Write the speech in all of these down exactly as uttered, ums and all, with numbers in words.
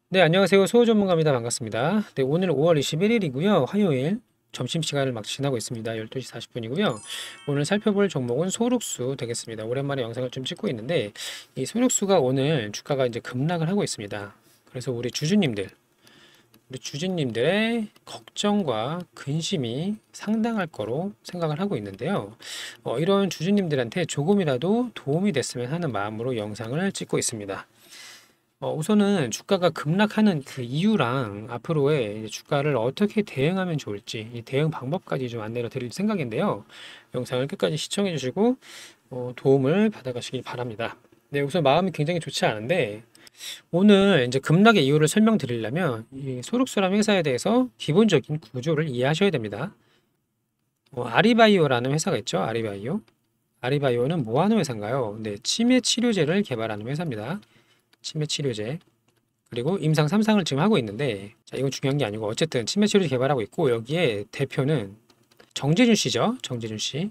네, 안녕하세요. 수호 전문가입니다. 반갑습니다. 네, 오늘 오월 이십일일이고요. 화요일 점심시간을 막 지나고 있습니다. 열두 시 사십 분이고요. 오늘 살펴볼 종목은 소록수 되겠습니다. 오랜만에 영상을 좀 찍고 있는데 이 소록수가 오늘 주가가 이제 급락을 하고 있습니다. 그래서 우리 주주님들, 우리 주주님들의 걱정과 근심이 상당할 거로 생각을 하고 있는데요. 어, 이런 주주님들한테 조금이라도 도움이 됐으면 하는 마음으로 영상을 찍고 있습니다. 어, 우선은 주가가 급락하는 그 이유랑 앞으로의 이제 주가를 어떻게 대응하면 좋을지 이 대응 방법까지 좀 안내를 드릴 생각인데요. 영상을 끝까지 시청해 주시고 어, 도움을 받아가시길 바랍니다. 네, 우선 마음이 굉장히 좋지 않은데 오늘 이제 급락의 이유를 설명드리려면 이 소록수라는 회사에 대해서 기본적인 구조를 이해하셔야 됩니다. 어, 아리바이오라는 회사가 있죠. 아리바이오. 아리바이오는 뭐 하는 회사인가요? 네, 치매 치료제를 개발하는 회사입니다. 치매 치료제. 그리고 임상 삼 상을 지금 하고 있는데, 자, 이건 중요한 게 아니고 어쨌든 치매 치료제 개발하고 있고 여기에 대표는 정재준 씨죠. 정재준 씨.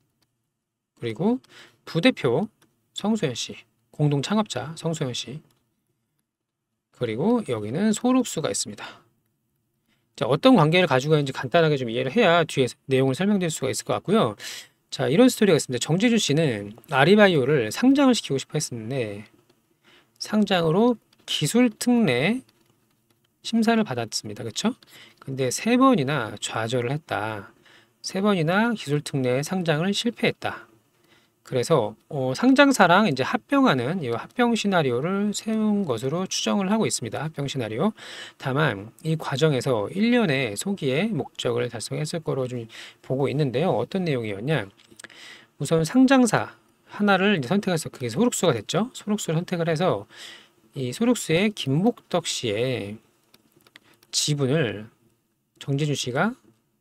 그리고 부대표 성소연 씨. 공동 창업자 성소연 씨. 그리고 여기는 소록수가 있습니다. 자, 어떤 관계를 가지고 있는지 간단하게 좀 이해를 해야 뒤에 내용을 설명드릴 수가 있을 것 같고요. 자, 이런 스토리가 있습니다. 정재준 씨는 아리바이오를 상장을 시키고 싶어 했었는데 상장으로 기술 특례 심사를 받았습니다. 그렇죠? 근데 세 번이나 좌절을 했다. 세 번이나 기술 특례 상장을 실패했다. 그래서 어, 상장사랑 이제 합병하는 이 합병 시나리오를 세운 것으로 추정을 하고 있습니다. 합병 시나리오. 다만 이 과정에서 일 년의 소기의 목적을 달성했을 거로 좀 보고 있는데요. 어떤 내용이었냐? 우선 상장사 하나를 이제 선택해서 그게 소록수가 됐죠. 소록수를 선택을 해서 이 소록수의 김복덕 씨의 지분을 정재준 씨가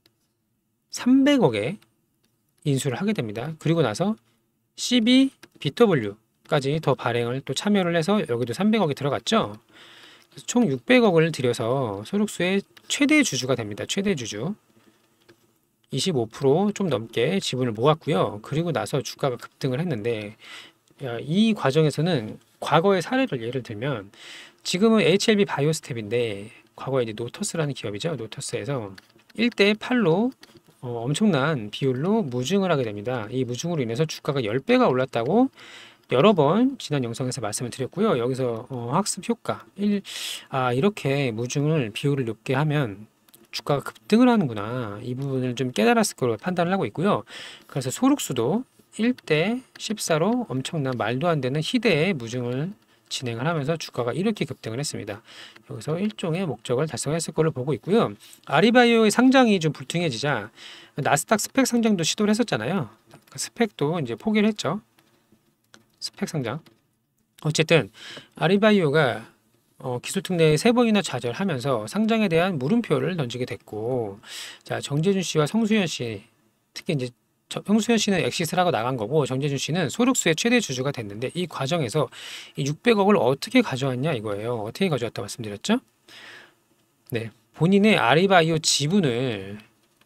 삼백억에 인수를 하게 됩니다. 그리고 나서 씨비 비더블유까지 더 발행을 또 참여를 해서 여기도 삼백억이 들어갔죠. 그래서 총 육백억을 들여서 소록수의 최대 주주가 됩니다. 최대 주주. 이십오 퍼센트 좀 넘게 지분을 모았고요. 그리고 나서 주가가 급등을 했는데 이 과정에서는 과거의 사례를 예를 들면 지금은 에이치엘비 바이오스텝인데 과거에 이제 노터스라는 기업이죠. 노터스에서 일 대 팔로 어, 엄청난 비율로 무증을 하게 됩니다. 이 무증으로 인해서 주가가 십 배가 올랐다고 여러 번 지난 영상에서 말씀을 드렸고요. 여기서 어, 학습 효과 일, 아 이렇게 무증을 비율을 높게 하면 주가가 급등을 하는구나. 이 부분을 좀 깨달았을 거로 판단을 하고 있고요. 그래서 소록수도 일 대 십사로 엄청난 말도 안 되는 희대의 무증을 진행을 하면서 주가가 이렇게 급등을 했습니다. 여기서 일종의 목적을 달성했을 걸로 보고 있고요. 아리바이오의 상장이 좀 불투명해지자 나스닥 스펙 상장도 시도를 했었잖아요. 그 스펙도 이제 포기를 했죠. 스펙 상장. 어쨌든 아리바이오가 어, 기술특례에 세 번이나 좌절하면서 상장에 대한 물음표를 던지게 됐고, 자 정재준 씨와 성수현 씨, 특히 이제 저- 성수현 씨는 엑시스를 하고 나간 거고 정재준 씨는 소록수의 최대 주주가 됐는데 이 과정에서 이 육백억을 어떻게 가져왔냐 이거예요. 어떻게 가져왔다 말씀드렸죠? 네, 본인의 아리바이오 지분을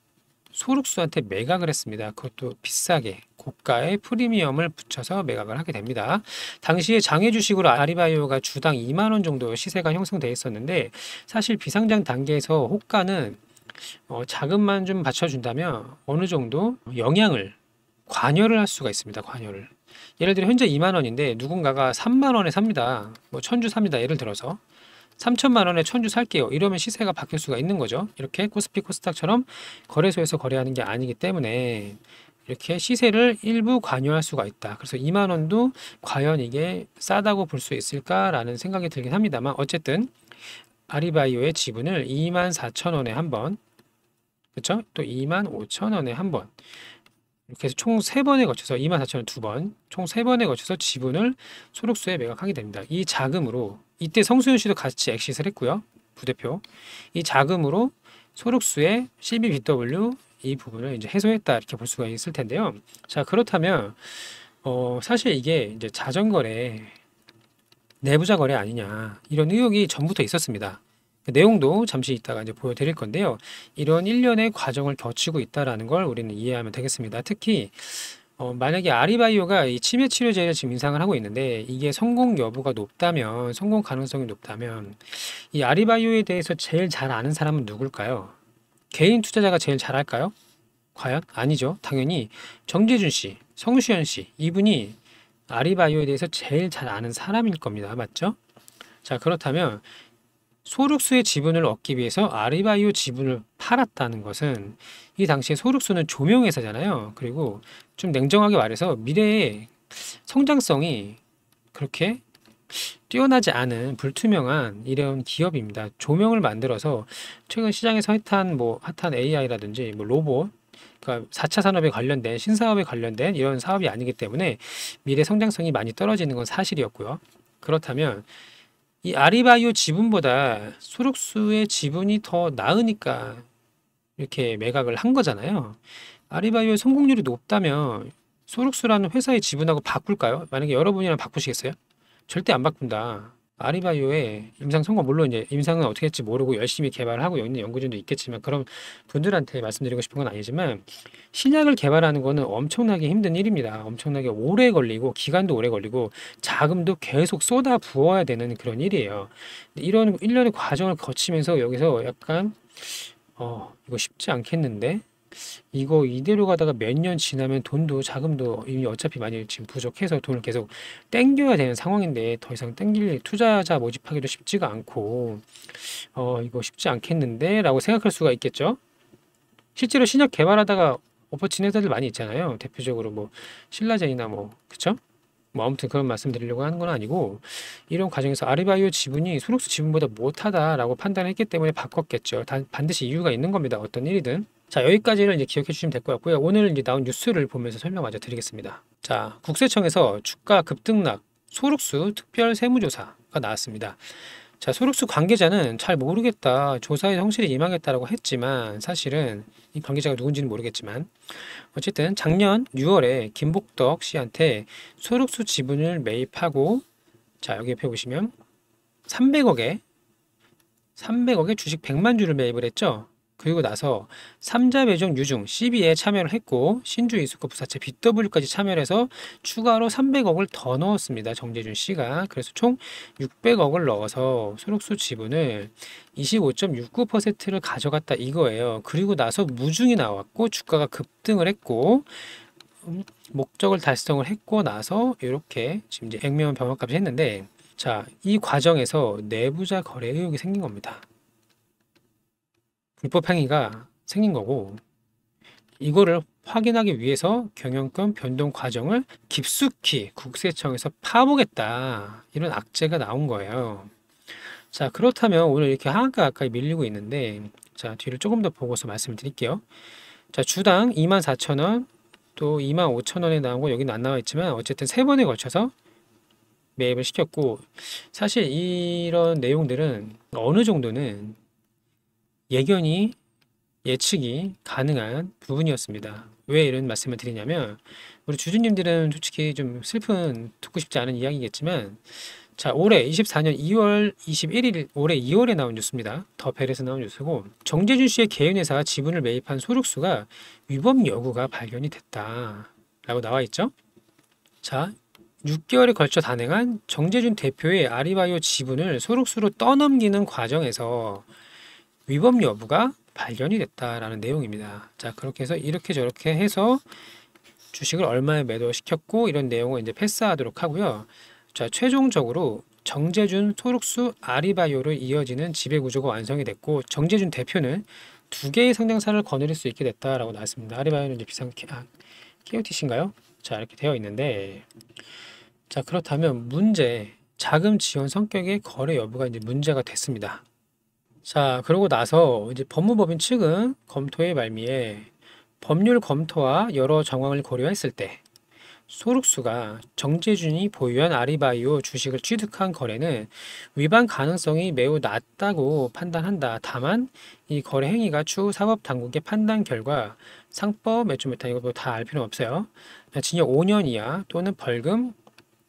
소록수한테 매각을 했습니다. 그것도 비싸게 고가의 프리미엄을 붙여서 매각을 하게 됩니다. 당시에 장외 주식으로 아리바이오가 주당 이만 원 정도 시세가 형성돼 있었는데 사실 비상장 단계에서 호가는 어, 자금만 좀 받쳐준다면 어느 정도 영향을 관여를 할 수가 있습니다. 관여를. 예를 들어 현재 이만 원인데 누군가가 삼만 원에 삽니다. 뭐 천주 삽니다. 예를 들어서 삼천만 원에 천주 살게요. 이러면 시세가 바뀔 수가 있는 거죠. 이렇게 코스피 코스닥처럼 거래소에서 거래하는 게 아니기 때문에 이렇게 시세를 일부 관여할 수가 있다. 그래서 이만 원도 과연 이게 싸다고 볼 수 있을까라는 생각이 들긴 합니다만 어쨌든 아리바이오의 지분을 이만 사천 원에 한 번, 그렇죠? 또 이만 오천 원에 한 번. 이렇게 해서 총 세 번에 거쳐서 이만 사천 원 두 번, 총 세 번에 거쳐서 지분을 소록수에 매각하게 됩니다. 이 자금으로 이때 성수현 씨도 같이 엑시스를 했고요. 부대표. 이 자금으로 소록수의 씨비 비더블유 이 부분을 이제 해소했다 이렇게 볼 수가 있을 텐데요. 자, 그렇다면 어, 사실 이게 이제 자전거래 내부자 거래 아니냐 이런 의혹이 전부터 있었습니다. 그 내용도 잠시 이따가 이제 보여드릴 건데요. 이런 일련의 과정을 거치고 있다라는 걸 우리는 이해하면 되겠습니다. 특히 어, 만약에 아리바이오가 이 치매 치료제를 지금 인상을 하고 있는데 이게 성공 여부가 높다면, 성공 가능성이 높다면 이 아리바이오에 대해서 제일 잘 아는 사람은 누굴까요? 개인 투자자가 제일 잘할까요? 과연? 아니죠. 당연히 정재준 씨, 성수현 씨, 이분이 아리바이오에 대해서 제일 잘 아는 사람일 겁니다. 맞죠? 자, 그렇다면 소룩수의 지분을 얻기 위해서 아리바이오 지분을 팔았다는 것은 이 당시에 소룩수는 조명회사잖아요. 그리고 좀 냉정하게 말해서 미래의 성장성이 그렇게 뛰어나지 않은 불투명한 이런 기업입니다. 조명을 만들어서 최근 시장에서 핫한 뭐 핫한 에이아이라든지 뭐 로봇, 그러니까 사 차 산업에 관련된 신사업에 관련된 이런 사업이 아니기 때문에 미래 성장성이 많이 떨어지는 건 사실이었고요. 그렇다면 이 아리바이오 지분보다 소록수의 지분이 더 나으니까 이렇게 매각을 한 거잖아요. 아리바이오의 성공률이 높다면 소록수라는 회사의 지분하고 바꿀까요? 만약에 여러분이랑 바꾸시겠어요? 절대 안 바꾼다. 아리바이오의 임상 성공, 물론 이제 임상은 어떻게 할지 모르고 열심히 개발을 하고 있는 연구진도 있겠지만 그런 분들한테 말씀드리고 싶은 건 아니지만 신약을 개발하는 거는 엄청나게 힘든 일입니다. 엄청나게 오래 걸리고 기간도 오래 걸리고 자금도 계속 쏟아 부어야 되는 그런 일이에요. 이런 일련의 과정을 거치면서 여기서 약간 어 이거 쉽지 않겠는데? 이거 이대로 가다가 몇 년 지나면 돈도 자금도 이미 어차피 많이 지금 부족해서 돈을 계속 땡겨야 되는 상황인데 더 이상 땡길 투자자 모집하기도 쉽지가 않고 어 이거 쉽지 않겠는데? 라고 생각할 수가 있겠죠. 실제로 신약 개발하다가 엎어진 회사들 많이 있잖아요. 대표적으로 뭐 신라젠이나 뭐 그쵸? 뭐 아무튼 그런 말씀 드리려고 하는 건 아니고 이런 과정에서 아리바이오 지분이 소록수 지분보다 못하다라고 판단했기 때문에 바꿨겠죠. 단, 반드시 이유가 있는 겁니다. 어떤 일이든. 자, 여기까지를 이제 기억해 주시면 될 것 같고요. 오늘 이제 나온 뉴스를 보면서 설명 마저 드리겠습니다. 자, 국세청에서 주가 급등락 소록수 특별 세무조사가 나왔습니다. 자, 소록수 관계자는 잘 모르겠다, 조사에 성실히 임하겠다라고 했지만 사실은 이 관계자가 누군지는 모르겠지만 어쨌든 작년 유월에 김복덕 씨한테 소록수 지분을 매입하고 자, 여기 옆에 보시면 삼백억에 삼백억에 주식 백만 주를 매입을 했죠. 그리고 나서 삼자 배정 유중 씨비에 참여를 했고 신주 이수코 부사채 비더블유까지 참여를 해서 추가로 삼백억을 더 넣었습니다. 정재준 씨가. 그래서 총 육백억을 넣어서 소록수 지분을 이십오 점 육구 퍼센트를 가져갔다 이거예요. 그리고 나서 무중이 나왔고 주가가 급등을 했고 음, 목적을 달성을 했고 나서 이렇게 지금 이제 액면 병합까지 했는데 자, 이 과정에서 내부자 거래 의혹이 생긴 겁니다. 불법 행위가 생긴 거고 이거를 확인하기 위해서 경영권 변동 과정을 깊숙이 국세청에서 파보겠다 이런 악재가 나온 거예요. 자, 그렇다면 오늘 이렇게 하한가 가까이 밀리고 있는데 자, 뒤를 조금 더 보고서 말씀을 드릴게요. 자, 주당 이만 사천 원 또 이만 오천 원에 나온 거 여기는 안 나와 있지만 어쨌든 세 번에 걸쳐서 매입을 시켰고 사실 이런 내용들은 어느 정도는 예견이 예측이 가능한 부분이었습니다. 왜 이런 말씀을 드리냐면 우리 주주님들은 솔직히 좀 슬픈 듣고 싶지 않은 이야기겠지만 자, 올해 이십사 년 이월 이십일일 올해 이월에 나온 뉴스입니다. 더 벨에서 나온 뉴스고 정재준 씨의 개인회사 지분을 매입한 소록수가 위법 여부가 발견이 됐다 라고 나와 있죠. 자, 육 개월에 걸쳐 단행한 정재준 대표의 아리바이오 지분을 소록수로 떠넘기는 과정에서 위법 여부가 발견이 됐다라는 내용입니다. 자, 그렇게 해서 이렇게 저렇게 해서 주식을 얼마에 매도시켰고 이런 내용을 이제 패스하도록 하고요. 자, 최종적으로 정재준 소록수 아리바이오로 이어지는 지배구조가 완성이 됐고 정재준 대표는 두 개의 상장사를 거느릴 수 있게 됐다라고 나왔습니다. 아리바이오는 이제 비상 아, 케이오티씨인가요? 자, 이렇게 되어 있는데 자, 그렇다면 문제 자금 지원 성격의 거래 여부가 이제 문제가 됐습니다. 자, 그러고 나서 이제 법무법인 측은 검토의 말미에 법률 검토와 여러 정황을 고려했을 때 소록수가 정재준이 보유한 아리바이오 주식을 취득한 거래는 위반 가능성이 매우 낮다고 판단한다. 다만 이 거래 행위가 추후 사법당국의 판단 결과 상법 몇 점 메타 이거 다 알 필요는 없어요. 징역 오 년 이하 또는 벌금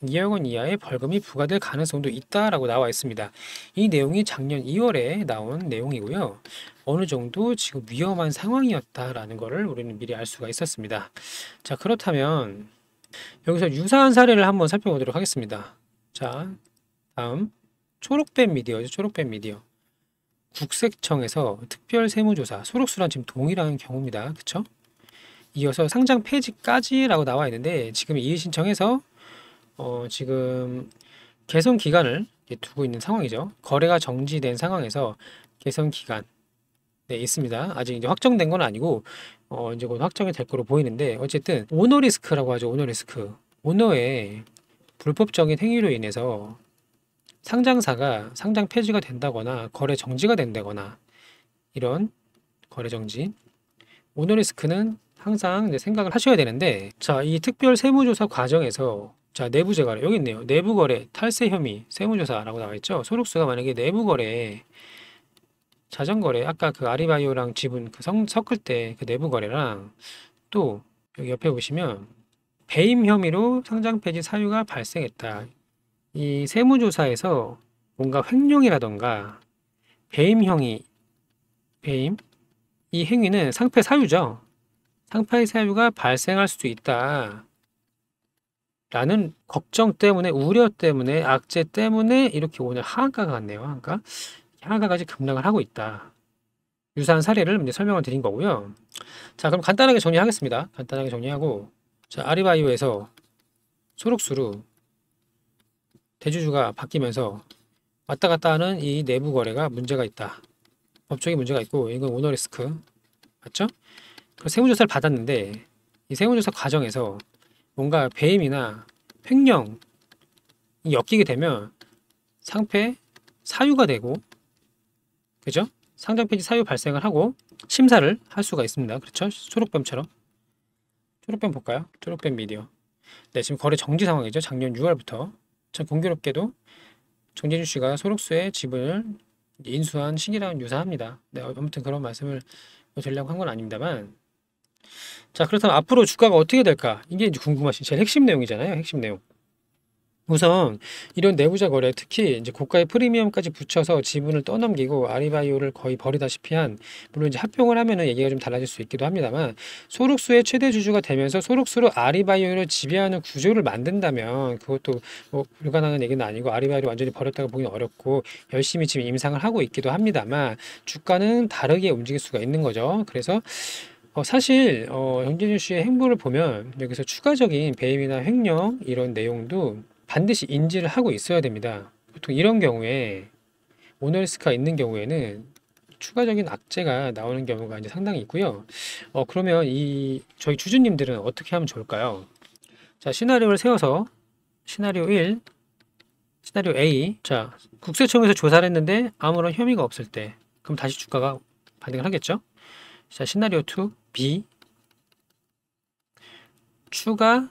이억 원 이하의 벌금이 부과될 가능성도 있다라고 나와 있습니다. 이 내용이 작년 이월에 나온 내용이고요. 어느 정도 지금 위험한 상황이었다라는 것을 우리는 미리 알 수가 있었습니다. 자, 그렇다면 여기서 유사한 사례를 한번 살펴보도록 하겠습니다. 자, 다음 초록뱀 미디어죠. 초록뱀 미디어. 국세청에서 특별 세무조사, 소록수랑 지금 동일한 경우입니다. 그쵸? 이어서 상장 폐지까지라고 나와 있는데 지금 이의 신청해서 어, 지금 개선 기간을 두고 있는 상황이죠. 거래가 정지된 상황에서 개선 기간 네, 있습니다. 아직 이제 확정된 건 아니고 어, 이제 곧 확정이 될 거로 보이는데 어쨌든 오너 리스크라고 하죠. 오너 리스크. 오너의 불법적인 행위로 인해서 상장사가 상장 폐지가 된다거나 거래 정지가 된다거나 이런 거래 정지. 오너 리스크는 항상 이제 생각을 하셔야 되는데 자, 이 특별 세무조사 과정에서 자, 내부 재거래 여기 있네요. 내부 거래 탈세 혐의 세무조사라고 나와 있죠. 소록수가 만약에 내부 거래 자전 거래 아까 그 아리바이오랑 지분 그 성, 섞을 때 그 내부 거래랑 또 여기 옆에 보시면 배임 혐의로 상장 폐지 사유가 발생했다. 이 세무조사에서 뭔가 횡령이라던가 배임형이 배임 이 행위는 상패 사유죠. 상패 사유가 발생할 수도 있다. 라는 걱정 때문에 우려 때문에 악재 때문에 이렇게 오늘 하한가가 갔네요. 하한가. 하한가까지 급락을 하고 있다. 유사한 사례를 이제 설명을 드린 거고요. 자, 그럼 간단하게 정리하겠습니다. 간단하게 정리하고 자, 아리바이오에서 소록수로 대주주가 바뀌면서 왔다 갔다 하는 이 내부 거래가 문제가 있다. 법적인 문제가 있고 이건 오너 리스크 맞죠? 그 세무조사를 받았는데 이 세무조사 과정에서 뭔가 배임이나 횡령이 엮이게 되면 상패 사유가 되고 그죠? 상장 폐지 사유 발생을 하고 심사를 할 수가 있습니다. 그렇죠? 초록뱀처럼 초록뱀 볼까요? 초록뱀 미디어. 네, 지금 거래 정지 상황이죠. 작년 유월부터 참 공교롭게도 정재준 씨가 소록수의 지분을 인수한 시기랑 유사합니다. 네, 아무튼 그런 말씀을 드리려고 한 건 아닙니다만 자, 그렇다면 앞으로 주가가 어떻게 될까? 이게 이제 궁금하신 제일 핵심 내용이잖아요. 핵심 내용. 우선 이런 내부자 거래 특히 이제 고가의 프리미엄까지 붙여서 지분을 떠넘기고 아리바이오를 거의 버리다시피 한 물론 이제 합병을 하면은 얘기가 좀 달라질 수 있기도 합니다만 소록수의 최대 주주가 되면서 소록수로 아리바이오를 지배하는 구조를 만든다면 그것도 뭐 불가능한 얘기는 아니고 아리바이오를 완전히 버렸다고 보기는 어렵고 열심히 지금 임상을 하고 있기도 합니다만 주가는 다르게 움직일 수가 있는 거죠. 그래서 어, 사실 어, 정재준 씨의 행보를 보면 여기서 추가적인 배임이나 횡령 이런 내용도 반드시 인지를 하고 있어야 됩니다. 보통 이런 경우에 오너리스크가 있는 경우에는 추가적인 악재가 나오는 경우가 이제 상당히 있고요. 어, 그러면 이 저희 주주님들은 어떻게 하면 좋을까요? 자, 시나리오를 세워서 시나리오 일, 시나리오 A. 자, 국세청에서 조사를 했는데 아무런 혐의가 없을 때 그럼 다시 주가가 반등을 하겠죠? 자, 시나리오 이, B. 추가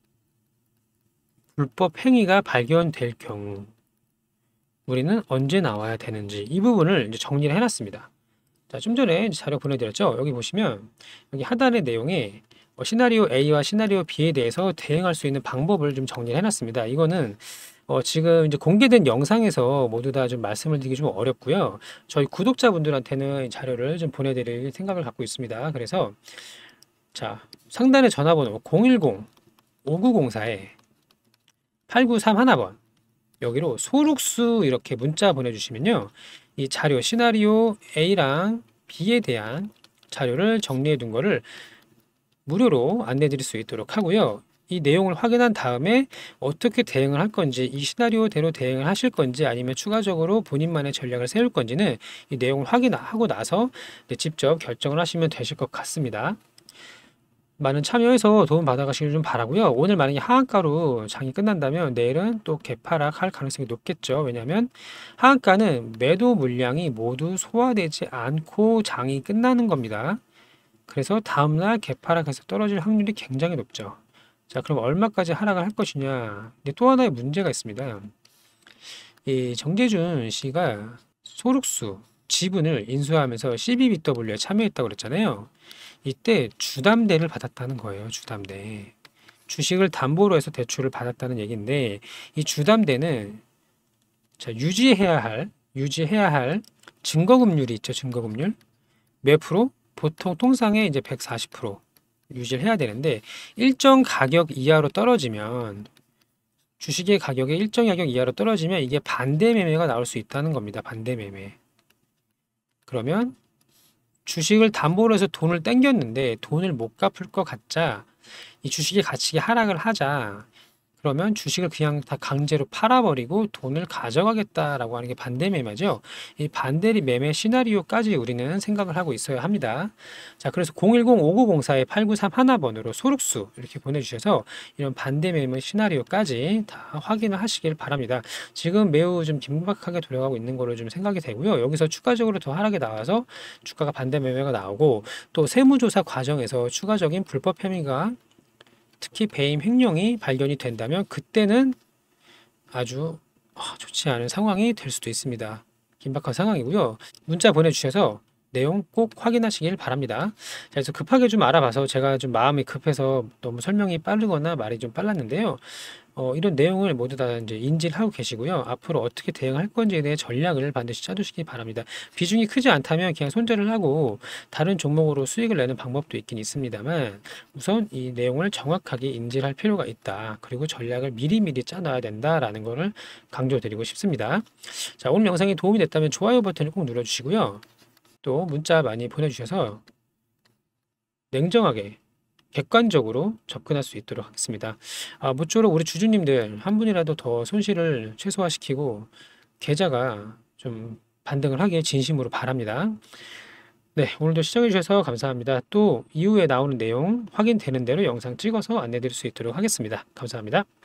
불법 행위가 발견될 경우 우리는 언제 나와야 되는지 이 부분을 이제 정리를 해놨습니다. 자, 좀 전에 자료 보내드렸죠. 여기 보시면 여기 하단의 내용에 어, 시나리오 A와 시나리오 B에 대해서 대응할 수 있는 방법을 좀 정리를 해놨습니다. 이거는 어, 지금 이제 공개된 영상에서 모두 다 좀 말씀을 드리기 좀 어렵고요. 저희 구독자분들한테는 이 자료를 좀 보내드릴 생각을 갖고 있습니다. 그래서 자, 상단의 전화번호 공일공 오구공사에 팔구삼일 번 여기로 소록수 이렇게 문자 보내주시면요. 이 자료 시나리오 A랑 B에 대한 자료를 정리해 둔 거를 무료로 안내 드릴 수 있도록 하고요. 이 내용을 확인한 다음에 어떻게 대응을 할 건지 이 시나리오대로 대응을 하실 건지 아니면 추가적으로 본인만의 전략을 세울 건지는 이 내용을 확인하고 나서 직접 결정을 하시면 되실 것 같습니다. 많은 참여해서 도움 받아가시길 좀 바라고요. 오늘 만약에 하한가로 장이 끝난다면 내일은 또 개파락할 가능성이 높겠죠. 왜냐하면 하한가는 매도 물량이 모두 소화되지 않고 장이 끝나는 겁니다. 그래서 다음날 개파락해서 떨어질 확률이 굉장히 높죠. 자, 그럼 얼마까지 하락을 할 것이냐. 근데 또 하나의 문제가 있습니다. 이 정재준 씨가 소록수 지분을 인수하면서 씨비비더블유에 참여했다고 그랬잖아요. 이때 주담대를 받았다는 거예요. 주담대. 주식을 담보로 해서 대출을 받았다는 얘기인데 이 주담대는 자, 유지해야 할 유지해야 할 증거금률이 있죠. 증거금률 몇 프로? 보통 통상에 이제 백사십 퍼센트 유지를 해야 되는데 일정 가격 이하로 떨어지면 주식의 가격이 일정 가격 이하로 떨어지면 이게 반대 매매가 나올 수 있다는 겁니다. 반대 매매. 그러면 주식을 담보로 해서 돈을 땡겼는데 돈을 못 갚을 것 같자 이 주식의 가치가 하락을 하자 그러면 주식을 그냥 다 강제로 팔아버리고 돈을 가져가겠다라고 하는 게 반대 매매죠. 이 반대 매매 시나리오까지 우리는 생각을 하고 있어야 합니다. 자, 그래서 공일공 오구공사 팔구삼일 번으로 소록수 이렇게 보내주셔서 이런 반대 매매 시나리오까지 다 확인을 하시길 바랍니다. 지금 매우 좀 긴박하게 돌아가고 있는 걸로 좀 생각이 되고요. 여기서 추가적으로 더 하락이 나와서 주가가 반대 매매가 나오고 또 세무조사 과정에서 추가적인 불법 혐의가 특히 배임 횡령이 발견이 된다면 그때는 아주 좋지 않은 상황이 될 수도 있습니다. 긴박한 상황이고요. 문자 보내주셔서 내용 꼭 확인하시길 바랍니다. 자, 그래서 급하게 좀 알아봐서 제가 좀 마음이 급해서 너무 설명이 빠르거나 말이 좀 빨랐는데요. 어, 이런 내용을 모두 다 이제 인지를 하고 계시고요. 앞으로 어떻게 대응할 건지에 대해 전략을 반드시 짜두시기 바랍니다. 비중이 크지 않다면 그냥 손절을 하고 다른 종목으로 수익을 내는 방법도 있긴 있습니다만 우선 이 내용을 정확하게 인지를 할 필요가 있다. 그리고 전략을 미리미리 짜놔야 된다라는 것을 강조드리고 싶습니다. 자, 오늘 영상이 도움이 됐다면 좋아요 버튼을 꼭 눌러주시고요. 또 문자 많이 보내주셔서 냉정하게 객관적으로 접근할 수 있도록 하겠습니다. 아, 모쪼록 우리 주주님들 한 분이라도 더 손실을 최소화시키고 계좌가 좀 반등을 하길 진심으로 바랍니다. 네, 오늘도 시청해 주셔서 감사합니다. 또 이후에 나오는 내용 확인되는 대로 영상 찍어서 안내 드릴 수 있도록 하겠습니다. 감사합니다.